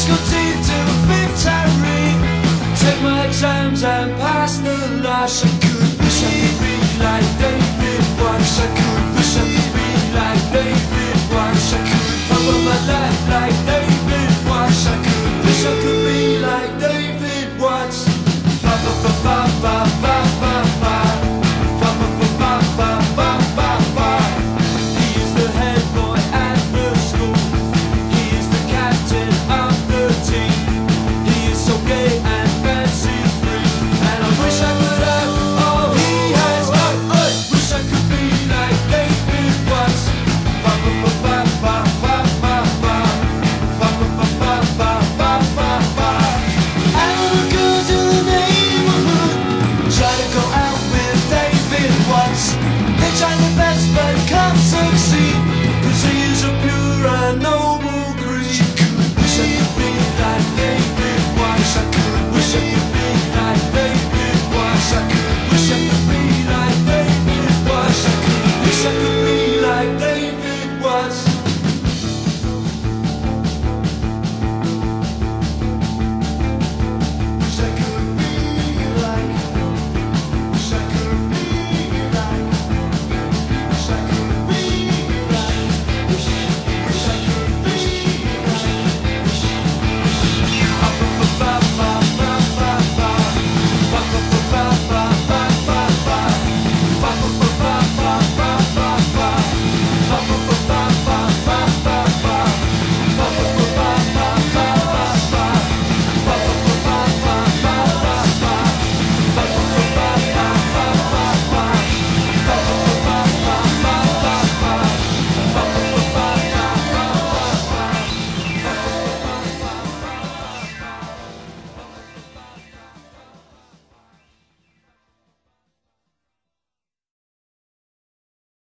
difficulty to victory. Take my exams and pass the last. I could wish I could be like David once. I could wish I could be like David once. I could